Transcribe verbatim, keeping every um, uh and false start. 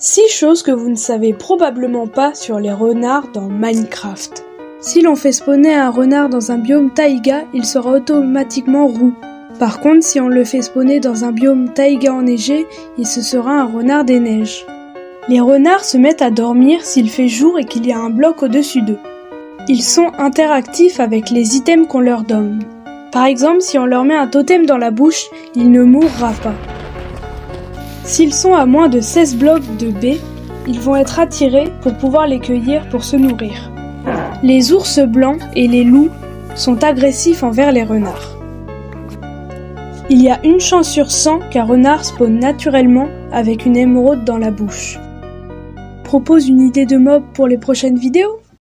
six choses que vous ne savez probablement pas sur les renards dans Minecraft. Si l'on fait spawner un renard dans un biome taïga, il sera automatiquement roux. Par contre, si on le fait spawner dans un biome taïga enneigé, il se sera un renard des neiges. Les renards se mettent à dormir s'il fait jour et qu'il y a un bloc au-dessus d'eux. Ils sont interactifs avec les items qu'on leur donne. Par exemple, si on leur met un totem dans la bouche, il ne mourra pas. S'ils sont à moins de seize blocs de baies, ils vont être attirés pour pouvoir les cueillir pour se nourrir. Les ours blancs et les loups sont agressifs envers les renards. Il y a une chance sur cent qu'un renard spawn naturellement avec une émeraude dans la bouche. Propose une idée de mob pour les prochaines vidéos ?